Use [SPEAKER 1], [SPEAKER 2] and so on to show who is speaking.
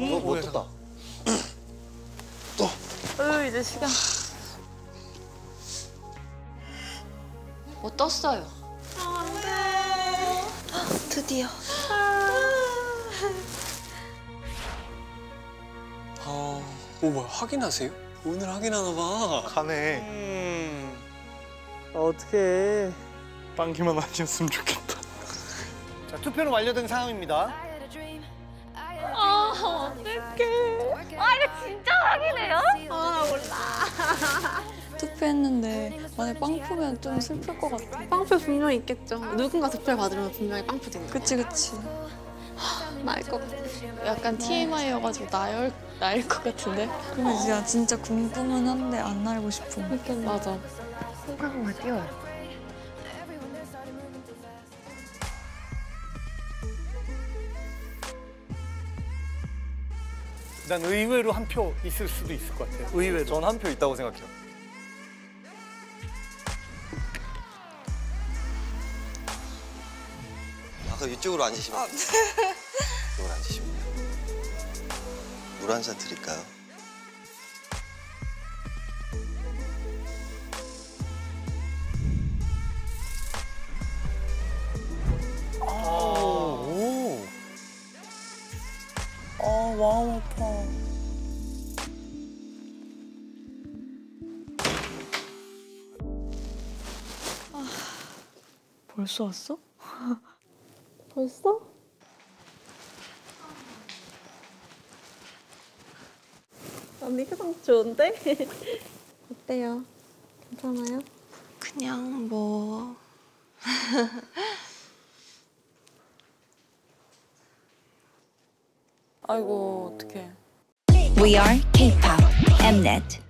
[SPEAKER 1] 뭐 떴다.
[SPEAKER 2] 이제 시간. 뭐 떴어요.
[SPEAKER 3] 드디어.
[SPEAKER 4] 뭐야, 확인하세요? 오늘 확인하나 봐.
[SPEAKER 1] 가네.
[SPEAKER 5] 어떡해. 빵기만 아니었으면 좋겠다.
[SPEAKER 1] 자, 투표는 완료된 상황입니다.
[SPEAKER 2] 어떡해. 이거 진짜 확인해요? 나 몰라.
[SPEAKER 3] 투표했는데 만약 빵표면 좀 슬플 것 같아.
[SPEAKER 2] 빵표 분명히 있겠죠. 누군가 득표를 받으면 분명히 빵표 되는 거.
[SPEAKER 3] 그치.
[SPEAKER 2] 나 알 것 같아. 약간 TMI여가지고 나일 것 같은데?
[SPEAKER 3] 근데 진짜 궁금은 한데 안 알고 싶어.
[SPEAKER 2] 맞아. 손가락만 띄워요.
[SPEAKER 1] 난 의외로 한 표 있을 수도 있을 것 같아요. 의외로.
[SPEAKER 6] 전 한 표 있다고 생각해요.
[SPEAKER 7] 아까 이쪽으로 앉으시면 이쪽으로 앉으시면 물 한 잔 드릴까요?
[SPEAKER 6] 오. 마음 아파.
[SPEAKER 3] 벌써 왔어?
[SPEAKER 2] 벌써? 언니 표정 좋은데? 어때요? 괜찮아요?
[SPEAKER 3] 그냥 뭐...
[SPEAKER 2] 아이고, 어떡해.
[SPEAKER 8] We are K-pop Mnet.